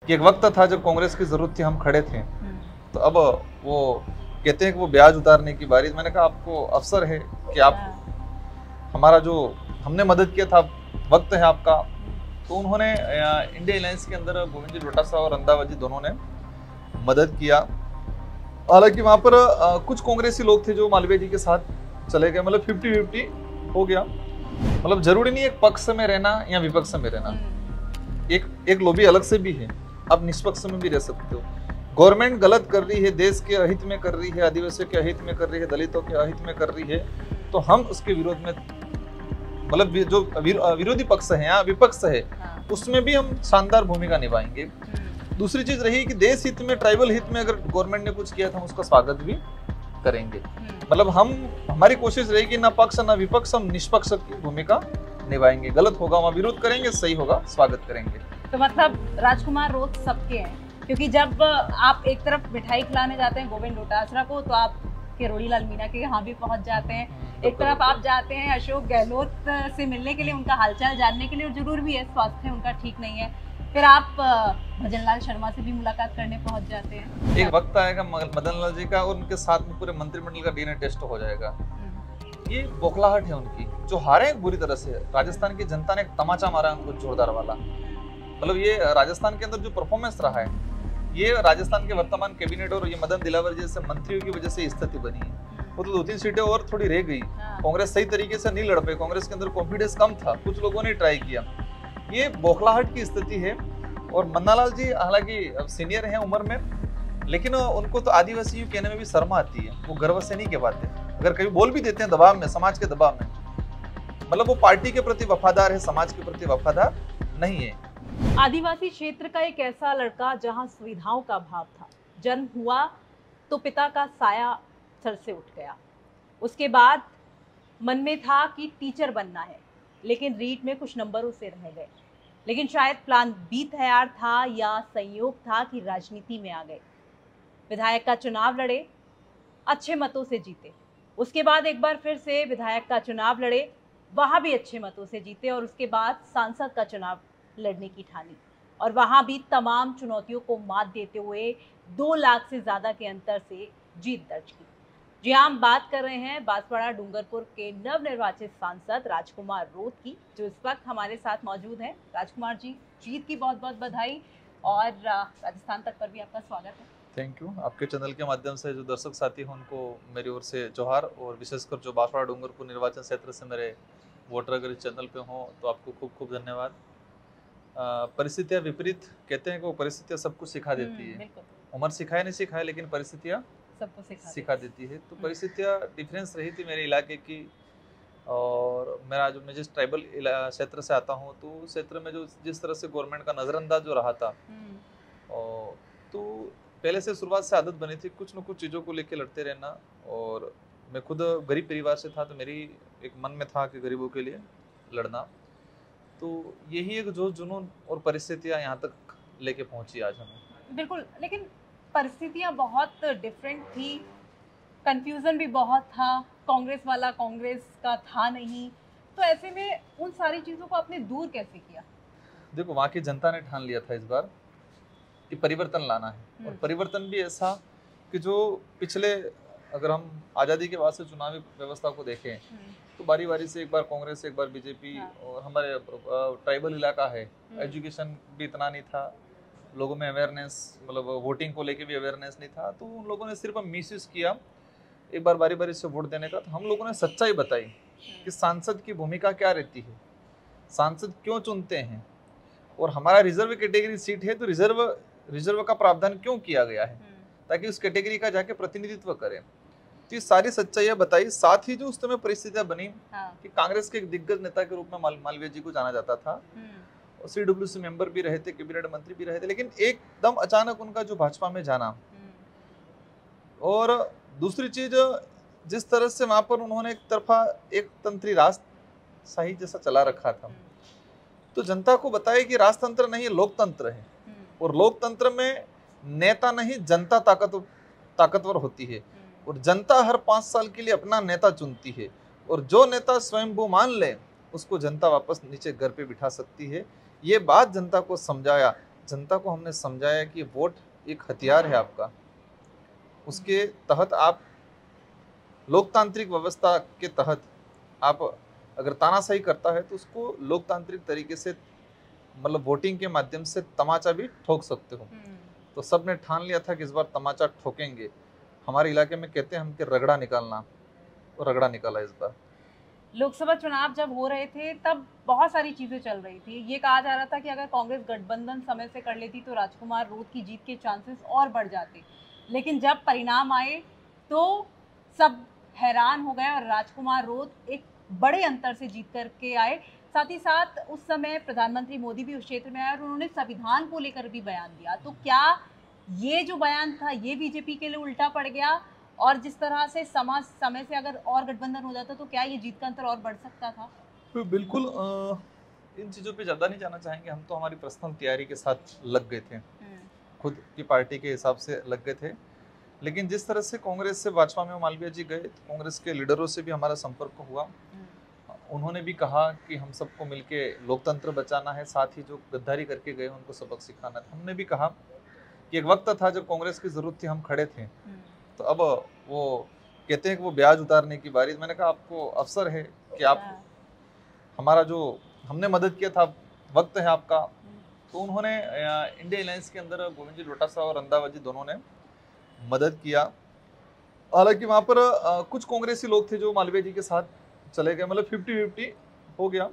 कि एक वक्त था जब कांग्रेस की जरूरत थी, हम खड़े थे, तो अब वो कहते हैं कि वो ब्याज उतारने की बारी। मैंने कहा आपको अवसर है कि आप हमारा जो हमने मदद किया था, वक्त है आपका। तो उन्होंने इंडिया अलायंस के अंदर गोविंद जी डोटासरा और रंधावा जी दोनों ने मदद किया। हालांकि वहां पर कुछ कांग्रेसी लोग थे जो मालवीय जी के साथ चले गए, मतलब 50-50 हो गया। मतलब जरूरी नहीं एक पक्ष में रहना या विपक्ष में रहना, एक लॉबी अलग से भी है, आप निष्पक्ष में भी रह सकते हो। गवर्नमेंट गलत कर रही है, देश के अहित में कर रही है, आदिवासियों के अहित में कर रही है, दलितों के अहित में कर रही है, तो हम उसके विरोध में, मतलब जो विरोधी पक्ष है या विपक्ष है, उसमें भी हम शानदार भूमिका निभाएंगे। दूसरी चीज रही कि देश हित में, ट्राइबल हित में अगर गवर्नमेंट ने कुछ किया तो हम उसका स्वागत भी करेंगे। मतलब हमारी कोशिश रहेगी ना पक्ष ना विपक्ष, हम निष्पक्ष की भूमिका निभाएंगे। गलत होगा वहाँ विरोध करेंगे, सही होगा स्वागत करेंगे। तो मतलब राजकुमार रोज सबके हैं, क्योंकि जब आप एक तरफ मिठाई खिलाने जाते हैं गोविंद डोटासरा को, तो आप किरोड़ी लाल मीणा के यहाँ भी पहुंच जाते हैं। एक तरफ आप जाते हैं अशोक गहलोत से मिलने के लिए, उनका हालचाल जानने के लिए, और जरूर भी है, स्वास्थ्य उनका ठीक नहीं है। फिर आप भजन लाल शर्मा से भी मुलाकात करने पहुंच जाते हैं। एक वक्त आएगा मदन लाल जी का और उनके साथ में पूरे मंत्रिमंडल का डीएनए टेस्ट हो जाएगा। ये बौखलाहट है उनकी, जो हारे बुरी तरह से। राजस्थान की जनता ने एक तमाचा मारा उनको जोरदार वाला। मतलब ये राजस्थान के अंदर जो परफॉर्मेंस रहा है, ये राजस्थान के वर्तमान कैबिनेट और ये मदन दिलावर जैसे मंत्रियों की वजह से स्थिति बनी है। वो तो 2-3 सीटें और थोड़ी रह गई, कांग्रेस सही तरीके से नहीं लड़ पाई, कांग्रेस के अंदर कॉन्फिडेंस कम था, कुछ लोगों ने ट्राई किया। ये बौखलाहट की स्थिति है। और मन्नालाल जी हालांकि अब सीनियर हैं उम्र में, लेकिन उनको तो आदिवासियों कहने में भी शर्म आती है, वो गर्व से नहीं कह पाते। अगर कभी बोल भी देते हैं दबाव में, समाज के दबाव में, मतलब वो पार्टी के प्रति वफादार है, समाज के प्रति वफादार नहीं है। आदिवासी क्षेत्र का एक ऐसा लड़का जहां सुविधाओं का अभाव था, जन्म हुआ तो पिता का साया सर से उठ गया। उसके बाद मन में था कि टीचर बनना है, लेकिन रीट में कुछ नंबरों से रह गए। लेकिन शायद प्लान बी तैयार था या संयोग था कि राजनीति में आ गए। विधायक का चुनाव लड़े, अच्छे मतों से जीते। उसके बाद एक बार फिर से विधायक का चुनाव लड़े, वहाँ भी अच्छे मतों से जीते। और उसके बाद सांसद का चुनाव लड़ने की ठानी, और वहाँ भी तमाम चुनौतियों को मात देते हुए 2 लाख से ज़्यादा के अंतर से जीत दर्ज की। जी हम बात कर रहे हैं बांसवाड़ा डूंगरपुर के नवनिर्वाचित सांसद राजकुमार रोत की, जो इस वक्त हमारे साथ मौजूद हैं। राजकुमार जी, जीत की बहुत बहुत बधाई, और राजस्थान तक पर भी आपका स्वागत है। Thank you. आपके चैनल के माध्यम से जो दर्शक साथी हैं उनको मेरी ओर से जोहार, और विशेषकर जो बांसवाड़ा डूंगरपुर निर्वाचन क्षेत्र से मेरे वोटर अगर इस चैनल पे हों तो आपको खूब खूब धन्यवाद। परिस्थितियाँ विपरीत कहते हैं कि वो परिस्थितियाँ सब कुछ सिखा देती है। उम्र सिखाए नहीं सिखाए, लेकिन परिस्थितियाँ सबको सिखा देती है। तो परिस्थितियाँ डिफरेंस रही थी मेरे इलाके की, और मेरा जो मैं जिस ट्राइबल क्षेत्र से आता हूँ, तो उस क्षेत्र में जो जिस तरह से गवर्नमेंट का नज़रअंदाज जो रहा था, और तो पहले से शुरुआत से आदत बनी थी कुछ न कुछ चीज़ों को लेकर लड़ते रहना। और मैं खुद गरीब परिवार से था, तो मेरी एक मन में था कि गरीबों के लिए लड़ना। तो यही एक जो जुनून और परिस्थितियाँ यहाँ तक लेके पहुँची आज हमें। बिल्कुल, लेकिन परिस्थितियाँ बहुत डिफरेंट थी, कंफ्यूजन भी बहुत था, कांग्रेस वाला कांग्रेस का था नहीं। तो ऐसे में उन सारी चीज़ों को आपने दूर कैसे किया? देखो, वहाँ की जनता ने ठान लिया था इस बार कि परिवर्तन लाना है, और परिवर्तन भी ऐसा कि जो पिछले, अगर हम आज़ादी के बाद से चुनावी व्यवस्था को देखें तो बारी बारी से एक बार कांग्रेस, एक बार बीजेपी। और हमारे ट्राइबल इलाका है, एजुकेशन भी इतना नहीं था, लोगों में अवेयरनेस, मतलब वोटिंग को लेके भी अवेयरनेस नहीं था। तो उन लोगों ने सिर्फ मिसयूज किया एक बार बारी बारी से वोट देने का। तो हम लोगों ने सच्चाई बताई कि सांसद की भूमिका क्या रहती है, सांसद क्यों चुनते हैं, और हमारा रिजर्व कैटेगरी सीट है तो रिजर्व का प्रावधान क्यों किया गया है, ताकि उस कैटेगरी का जाके प्रतिनिधित्व करें। तो ये सारी सच्चाइयाँ बताई। साथ ही जो उस समय परिस्थितियाँ बनी कि कांग्रेस के एक दिग्गज नेता के रूप में मालवीय जी को जाना जाता था, और CWC मेंबर भी रहे थे, कैबिनेट मंत्री भी रहे थे, लेकिन एकदम अचानक उनका जो भाजपा में जाना। और दूसरी चीज, जिस तरह से वहां पर उन्होंने एक तरफा एक तंत्री राजशाही जैसा चला रखा था, तो जनता को बताया कि राजतंत्र नहीं, लोकतंत्र है, और लोकतंत्र में नेता नहीं जनता ताकतवर होती है, और जनता हर 5 साल के लिए अपना नेता चुनती है, और जो नेता स्वयंभू मान ले उसको जनता वापस नीचे घर पे बिठा सकती है। ये बात जनता को समझाया, जनता को हमने समझाया कि वोट एक हथियार है आपका, उसके तहत आप लोकतांत्रिक व्यवस्था के तहत आप अगर तानाशाही करता है तो उसको लोकतांत्रिक तरीके से मतलब वोटिंग के माध्यम से तमाचा भी ठोक सकते हो। तो सबने ठान लिया था कि इस बार तमाचा ठोकेंगे। हमारे इलाके में कहते हैं हम कि रगड़ा निकालना, और रगड़ा निकाला इस बार। लोकसभा चुनाव जब हो रहे थे तब बहुत सारी चीजें चल रही थी। ये कहा जा रहा था कि अगर कांग्रेस गठबंधन समय से कर लेती तो राजकुमार रोध की जीत के चांसेस और बढ़ जाते, लेकिन जब परिणाम आए तो सब हैरान हो गए और राजकुमार रोध एक बड़े अंतर से जीत करके आए। साथ ही साथ उस समय प्रधानमंत्री मोदी भी उस क्षेत्र में आए और उन्होंने संविधान को लेकर भी बयान दिया। तो क्या ये जो बयान था ये बीजेपी के लिए उल्टा पड़ गया, और जिस तरह से समय से अगर और गठबंधन हो जाता तो क्या ये जीत का अंतर और बढ़ सकता था? तो बिल्कुल इन चीज़ों पे ज़्यादा नहीं जाना चाहेंगे। हम तो हमारी पर्सनल तैयारी के साथ लग गए थे, खुद की पार्टी के हिसाब से लग गए थे। लेकिन जिस तरह से कांग्रेस से भाजपा में मालवीय जी गए, तो कांग्रेस के लीडरों से भी हमारा संपर्क हुआ। उन्होंने भी कहा कि हम सबको मिलके लोकतंत्र बचाना है, साथ ही जो गद्दारी करके गए उनको सबक सिखाना है। हमने भी कहा कि एक वक्त था जब कांग्रेस की जरूरत थी, हम खड़े थे। तो अब वो कहते हैं कि वो ब्याज उतारने की बारी। मैंने कहा आपको अवसर है कि आप हमारा जो हमने मदद किया था, वक्त है आपका। तो उन्होंने इंडिया अलायंस के अंदर गोविंद जी डोटासरा और रंधावा जी दोनों ने मदद किया। हालांकि वहाँ पर कुछ कांग्रेसी लोग थे जो मालवीय जी के साथ चले गए, मतलब 50-50 हो गया।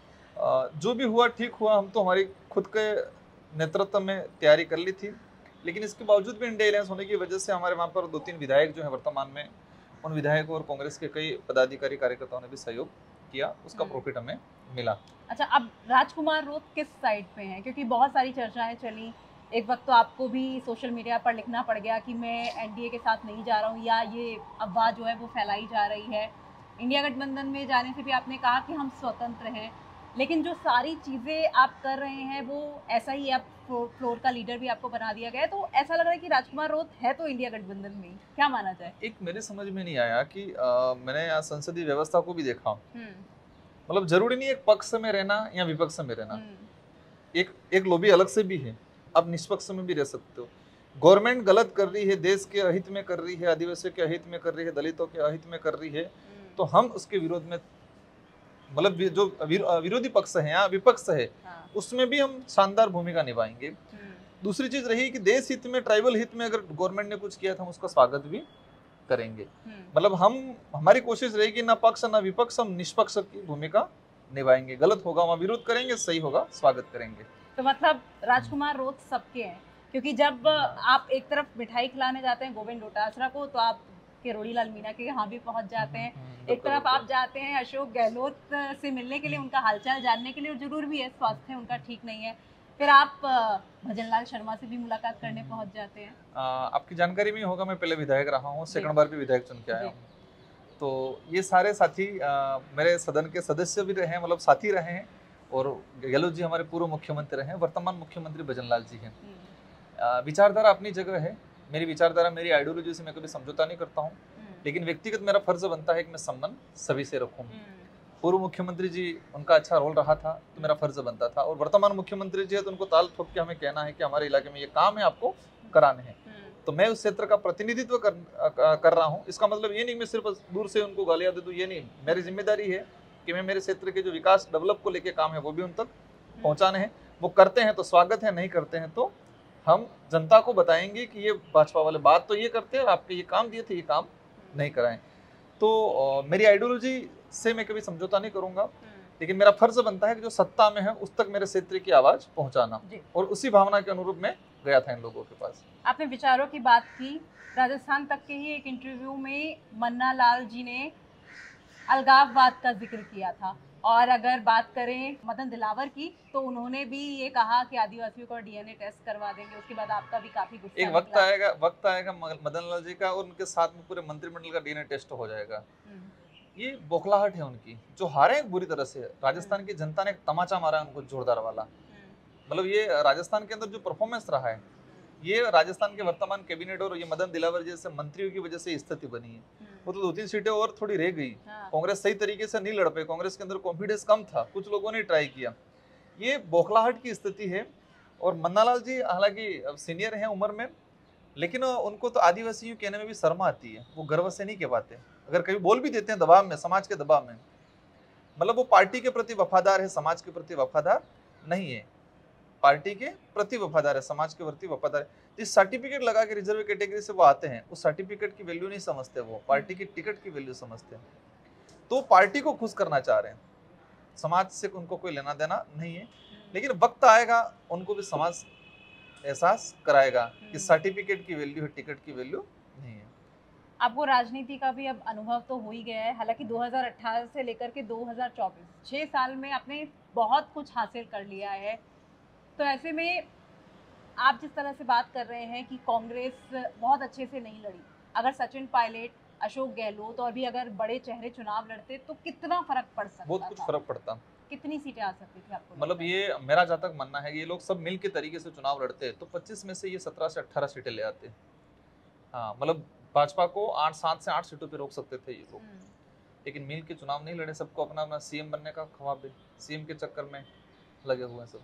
जो भी हुआ ठीक हुआ। हम तो हमारी खुद के नेतृत्व में तैयारी कर ली थी, लेकिन इसके बावजूद भी इंडिया अलायंस होने की वजह से हमारे वहाँ पर 2-3 विधायक जो है वर्तमान में, उन विधायकों और कांग्रेस के कई पदाधिकारी कार्यकर्ताओं ने भी सहयोग किया, उसका प्रॉफिट हमें मिला। अच्छा, अब राजकुमार रोध किस साइड पे हैं? क्योंकि बहुत सारी चर्चाएं चली। एक वक्त तो आपको भी सोशल मीडिया पर लिखना पड़ गया कि मैं एनडीए के साथ नहीं जा रहा हूँ, या ये अफवाह जो है वो फैलाई जा रही है। इंडिया गठबंधन में जाने से भी आपने कहा कि हम स्वतंत्र हैं, लेकिन जो सारी चीज़ें आप कर रहे हैं वो ऐसा ही, आप फ्लोर का लीडर भी आपको बना दिया गया है। तो ऐसा लग रहा है कि राजकुमार रोध है तो इंडिया गठबंधन में, क्या माना जाए? एक मेरे समझ में नहीं आया कि मैंने यहाँ संसदीय व्यवस्था को भी देखा। मतलब जरूरी नहीं एक पक्ष में रहना या विपक्ष में रहना, एक लॉबी अलग से भी है, आप निष्पक्ष में भी रह सकते हो। गवर्नमेंट गलत कर रही है, देश के अहित में कर रही है, आदिवासियों के अहित में कर रही है, दलितों के अहित में कर रही है, तो हम उसके विरोध में, मतलब जो विरोधी पक्ष है या विपक्ष है, उसमें भी हम शानदार भूमिका निभाएंगे। दूसरी चीज रही कि देश हित में, ट्राइबल हित में अगर गवर्नमेंट ने कुछ किया तो हम उसका स्वागत भी करेंगे। मतलब हमारी कोशिश रहेगी ना पक्ष ना विपक्ष, हम निष्पक्ष की भूमिका निभाएंगे। गलत होगा वहाँ विरोध करेंगे, सही होगा स्वागत करेंगे। तो मतलब राजकुमार रोध सबके हैं, क्योंकि जब आप एक तरफ मिठाई खिलाने जाते हैं गोविंद डोटासरा को तो आप किरोड़ी लाल मीणा के यहाँ भी पहुंच जाते हैं, एक तरफ आप जाते हैं अशोक गहलोत से मिलने के लिए, उनका हालचाल जानने के लिए, जरूर भी है, स्वास्थ्य उनका ठीक नहीं है, फिर आप भजन लाल शर्मा से भी मुलाकात करने पहुंच जाते हैं। आपकी जानकारी में होगा मैं पहले विधायक रहा हूँ, सेकंड बार भी विधायक चुन के आया हूँ। तो ये सारे साथी मेरे सदन के सदस्य भी रहे हैं, मतलब साथी रहे हैं। और गहलोत जी हमारे पूर्व मुख्यमंत्री रहे हैं, वर्तमान मुख्यमंत्री भजन लाल जी हैं। विचारधारा अपनी जगह है, मेरी विचारधारा, मेरी आइडियोलॉजी से मैं कभी समझौता नहीं करता हूँ, लेकिन व्यक्तिगत मेरा फर्ज बनता है कि मैं संबंध सभी से रखूँ। पूर्व मुख्यमंत्री जी, उनका अच्छा रोल रहा था तो मेरा फर्ज बनता था, और वर्तमान मुख्यमंत्री जी है तो उनको ताल ठोक के हमें कहना है कि हमारे इलाके में ये काम है, आपको कराने हैं। तो मैं उस क्षेत्र का प्रतिनिधित्व कर रहा हूँ। इसका मतलब ये नहीं मैं सिर्फ दूर से उनको गालियां दे दूं, ये नहीं। मेरी जिम्मेदारी है कि मैं मेरे क्षेत्र के जो विकास डेवलप को लेके काम है वो भी उन तक पहुंचाने हैं। वो करते हैं तो स्वागत है, नहीं करते हैं तो हम जनता को बताएंगे कि ये भाजपा वाले बात तो ये करते हैं, आपके ये काम दिए थे, ये काम नहीं कराएं। तो मेरी आइडियोलॉजी से मैं कभी समझौता नहीं करूंगा, लेकिन मेरा फर्ज बनता है कि जो सत्ता में है उस तक मेरे क्षेत्र की आवाज पहुंचाना, और उसी भावना के अनुरूप में गया था इन लोगों के पास। आपने विचारों की बात की, राजस्थान तक के ही एक इंटरव्यू में मन्ना लाल जी ने अलगाववाद का जिक्र किया था, और अगर बात करें मदन दिलावर की तो उन्होंने भी ये कहा कि आदिवासियों का डीएनए टेस्ट करवा देंगे। उसके बाद आपका भी काफी गुस्सा एक वक्त आएगा मदन लाल जी का और उनके साथ में पूरे मंत्रिमंडल का डीएनए टेस्ट हो जाएगा। ये बौखलाहट है उनकी, जो हारे बुरी तरह से। राजस्थान की जनता ने एक तमाचा मारा है उनको, जोरदार वाला। मतलब ये राजस्थान के अंदर जो परफॉर्मेंस रहा है, ये राजस्थान के वर्तमान कैबिनेट और ये मदन दिलावर जैसे मंत्रियों की वजह से स्थिति बनी है। वो तो 2-3 सीटें और थोड़ी रह गई। कांग्रेस सही तरीके से नहीं लड़ पाई, कांग्रेस के अंदर कॉन्फिडेंस कम था, कुछ लोगों ने ट्राई किया। ये बौखलाहट की स्थिति है, और मन्नालाल जी हालांकि अब सीनियर हैं उम्र में, लेकिन उनको तो आदिवासी यूं कहने में भी शर्म आती है, वो गर्व से नहीं कह पाते, अगर कभी बोल भी देते हैं दबाव में, समाज के दबाव में। मतलब वो पार्टी के प्रति वफादार है, समाज के प्रति वफादार नहीं है, पार्टी के प्रति वफादार है, समाज के प्रति वफादार है। जिस सर्टिफिकेट लगा के रिजर्व कैटेगरी से वो आते हैं, उस सर्टिफिकेट की वैल्यू नहीं समझते, वो पार्टी की टिकट की वैल्यू समझते हैं। तो पार्टी को खुश करना चाह रहे हैं, समाज से उनको कोई लेना देना नहीं है, लेकिन वक्त आएगा उनको भी समाज एहसास कराएगा कि सर्टिफिकेट की वैल्यू है, टिकट की वैल्यू नहीं है। आपको राजनीति का भी अब अनुभव तो हो ही गया है, हालांकि 2018 से लेकर के 2024 6 साल में आपने बहुत कुछ हासिल कर लिया है। तो ऐसे में आप जिस तरह से बात कर रहे हैं कि कांग्रेस बहुत अच्छे से नहीं लड़ी, अगर सचिन पायलट, अशोक गहलोत और भी अगर बड़े चेहरे चुनाव लड़ते तो कितना फर्क पड़ सकता था? बहुत कुछ फर्क पड़ता। कितनी सीटें आ सकती थी आपको? मतलब ये मेरा जहाँ तक मानना है, ये लोग सब मिल के तरीके से चुनाव लड़ते तो 25 में से ये 17 से 18 सीटें ले आते। हाँ, मतलब भाजपा को 7 से 8 सीटों पे रोक सकते थे ये लोग, लेकिन मिल के चुनाव नहीं लड़े, सबको अपना अपना सीएम बनने का ख्वाब है, सीएम के चक्कर में लगे हुए हैं सब।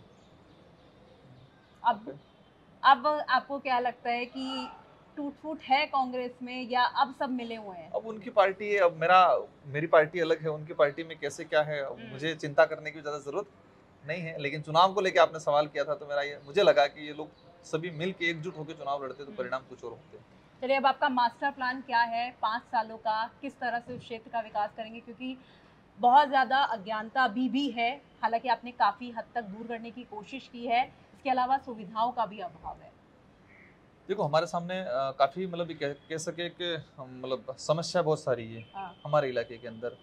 अब आपको क्या लगता है कि टूट फूट है कांग्रेस में या अब सब मिले हुए हैं? अब उनकी पार्टी है, अब मेरी पार्टी अलग है, उनकी पार्टी में कैसे क्या है मुझे चिंता करने की ज्यादा जरूरत नहीं है। लेकिन चुनाव को लेकर आपने सवाल किया था, तो मुझे लगा कि ये लोग सभी मिल के एकजुट होकर चुनाव लड़ते तो परिणाम कुछ और होते। चलिए, अब आपका मास्टर प्लान क्या है 5 सालों का? किस तरह से उस क्षेत्र का विकास करेंगे? क्योंकि बहुत ज़्यादा अज्ञानता अभी भी है, हालांकि आपने काफ़ी हद तक दूर करने की कोशिश की है, इसके अलावा सुविधाओं का भी अभाव है। देखो, हमारे सामने काफ़ी मतलब कह सके कि मतलब समस्या बहुत सारी है हमारे इलाके के अंदर।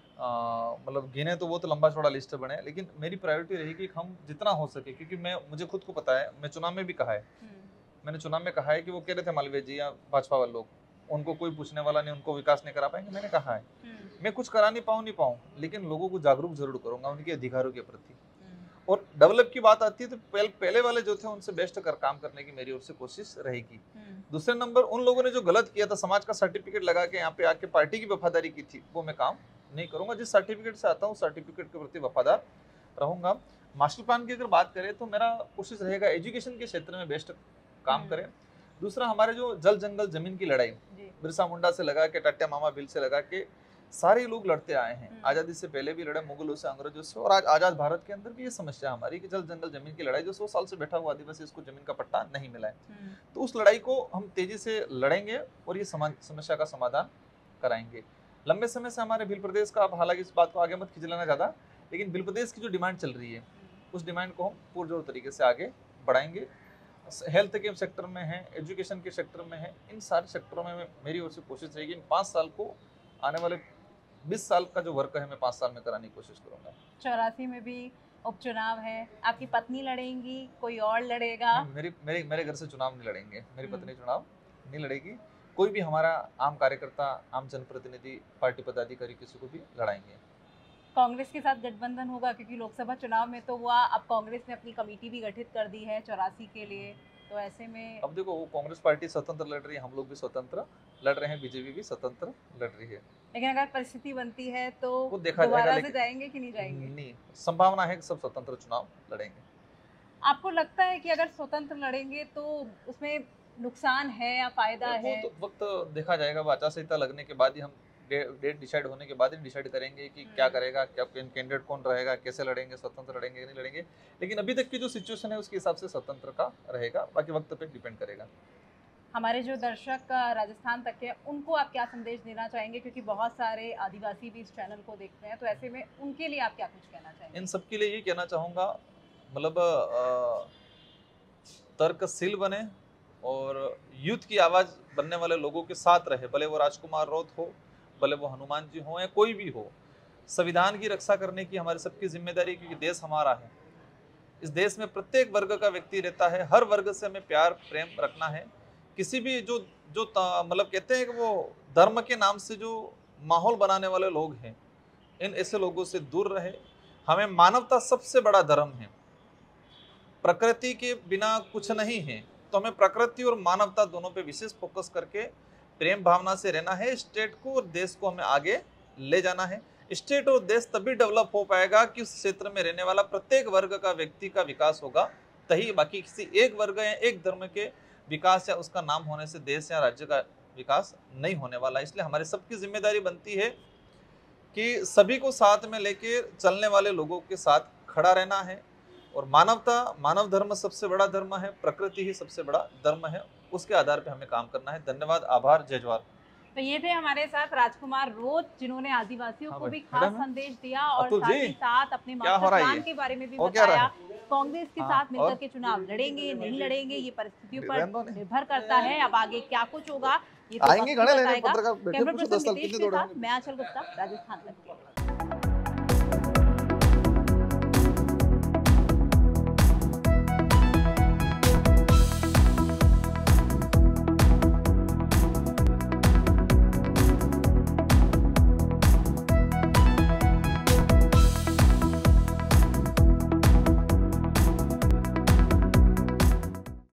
मतलब गिने तो बहुत लंबा चौड़ा लिस्ट बने, लेकिन मेरी प्रायोरिटी रहेगी कि हम जितना हो सके, क्योंकि मुझे खुद को पता है, मैं चुनाव में भी कहा है, मैंने चुनाव में कहा है कि वो कह रहे थे मालवीय जी या भाजपा वाले लोग, उनको कोई पूछने वाला नहीं, उनको विकास नहीं करा पाएंगे। मैंने कहा है मैं कुछ करा नहीं पाऊँ, लेकिन लोगों को जागरूक जरूर करूंगा उनके अधिकारों के प्रति। और डेवलप की बात आती है तो पहले वाले जो थे उनसे बेस्ट काम करने की मेरी ओर से कोशिश रहेगी। दूसरे नंबर, उन लोगों ने जो गलत किया था, समाज का सर्टिफिकेट लगा के यहाँ पे आके पार्टी की वफादारी की थी, वो मैं काम नहीं करूंगा। जिस सर्टिफिकेट से आता हूँ सर्टिफिकेट के प्रति वफादार रहूंगा। मास्टर प्लान की अगर बात करें तो मेरा कोशिश रहेगा एजुकेशन के क्षेत्र में बेस्ट काम करें। दूसरा, हमारे जो जल जंगल जमीन की लड़ाई बिरसा मुंडा से लगा के टाट्या मामा बिल से लगा के सारे लोग लड़ते आए हैं, आजादी से पहले भी लड़े, मुगलों से, अंग्रेजों से, और आज आजाद भारत के अंदर भी ये समस्या हमारी कि जल जंगल जमीन की लड़ाई, जो 100 साल से बैठा हुआ आदिवासी, इसको जमीन का पट्टा नहीं मिला है। तो उस लड़ाई को हम तेजी से लड़ेंगे और ये समस्या का समाधान कराएंगे। लंबे समय से हमारे भील प्रदेश का, आप हालांकि इस बात को आगे मत खींच लेना ज्यादा, लेकिन भील प्रदेश की जो डिमांड चल रही है उस डिमांड को हम पुरजोर तरीके से आगे बढ़ाएंगे। हेल्थ के सेक्टर में है, एजुकेशन के सेक्टर में है, इन सारे सेक्टरों में मेरी ओर से कोशिश रहेगी इन 5 साल को, आने वाले 20 साल का जो वर्क है मैं 5 साल में कराने की कोशिश करूंगा। 84 में भी उपचुनाव है, आपकी पत्नी लड़ेंगी, कोई और लड़ेगा? मेरे घर से चुनाव नहीं लड़ेंगे, मेरी पत्नी चुनाव नहीं लड़ेगी। कोई भी हमारा आम कार्यकर्ता, आम जनप्रतिनिधि, पार्टी पदाधिकारी किसी को भी लड़ाएंगे। कांग्रेस के साथ गठबंधन होगा, क्योंकि लोकसभा चुनाव में तो हुआ, अब कांग्रेस ने अपनी कमेटी भी गठित कर दी है 84 के लिए, तो ऐसे में अब देखो, वो कांग्रेस पार्टी स्वतंत्र लड़ रही है, हम लोग भी स्वतंत्र लड़ रहे हैं, बीजेपी भी स्वतंत्र लड़ रही है। लेकिन अगर परिस्थिति बनती है तो वो देखा जाएगा, से जाएंगे कि नहीं जाएंगे? नहीं, संभावना है कि सब स्वतंत्र चुनाव लड़ेंगे। आपको लगता है कि अगर स्वतंत्र लड़ेंगे तो उसमें नुकसान है या फायदा है? तो वक्त देखा जाएगा, आचार संहिता लगने के बाद ही हम डेट डिसाइड होने के बाद ही डिसाइड करेंगे कि क्या करेगा, क्या कैंडिडेट कौन रहेगा, कैसे लड़ेंगे, स्वतंत्र लड़ेंगे कि नहीं लड़ेंगे। लेकिन अभी तक की जो सिचुएशन है उसके हिसाब से स्वतंत्र का रहेगा, बाकी वक्त पे डिपेंड करेगा। हमारे जो दर्शक राजस्थान तक के, उनको आप क्या संदेश देना चाहेंगे? क्योंकि बहुत सारे आदिवासी भी इस चैनल को देखते हैं, तो ऐसे में उनके लिए आप क्या कुछ कहना चाहेंगे? इन सबके लिए ये कहना चाहूँगा, मतलब तर्कशील बने और यूथ की आवाज़ बनने वाले लोगों के साथ रहे, भले वो राजकुमार राउत हो, भले वो हनुमान जी हो या कोई भी हो। संविधान की रक्षा करने की हमारी सबकी जिम्मेदारी, क्योंकि देश हमारा है। इस देश में प्रत्येक वर्ग का व्यक्ति रहता है, हर वर्ग से हमें प्यार प्रेम रखना है। किसी भी जो मतलब कहते हैं कि वो धर्म के नाम से जो माहौल बनाने वाले लोग हैं, इन ऐसे लोगों से दूर रहे। हमें मानवता सबसे बड़ा धर्म है, प्रकृति के बिना कुछ नहीं है, तो हमें प्रकृति और मानवता दोनों पे विशेष फोकस करके प्रेम भावना से रहना है। स्टेट को और देश को हमें आगे ले जाना है। स्टेट और देश तभी डेवलप हो पाएगा कि उस क्षेत्र में रहने वाला प्रत्येक वर्ग का व्यक्ति का विकास होगा, तही बाकी किसी एक वर्ग या एक धर्म के विकास या उसका नाम होने से देश या राज्य का विकास नहीं होने वाला। इसलिए हमारी सबकी जिम्मेदारी बनती है कि सभी को साथ में लेके चलने वाले लोगों के साथ खड़ा रहना है। और मानवता, मानव धर्म सबसे बड़ा धर्म है, प्रकृति ही सबसे बड़ा धर्म है, उसके आधार पे हमें काम करना है। धन्यवाद, आभार, जय जवाहर। तो ये थे हमारे साथ राजकुमार रोज, जिन्होंने आदिवासियों हाँ को भी भाई, खास मैडम है? संदेश दिया और अतुल साथ जी, ही साथ अपने क्या हो मास्टर रहा है प्लान ये? के बारे में भी हो क्या रहा बताया। कांग्रेस के हाँ, साथ मिलकर और? के चुनाव लड़ेंगे नहीं लड़ेंगे ये परिस्थितियों रहने दो पर ने। निर्भर करता है। अब आगे क्या कुछ होगा ये तो आएंगे वक्त ही घड़े लेने बताएगा। पत्रकार बैठे, कैमरा पूछो पर्सन 10 साल नितेश कितने के दौड़े साथ होंगे। मैं आंचल गुप्ता, राजस्थान तक।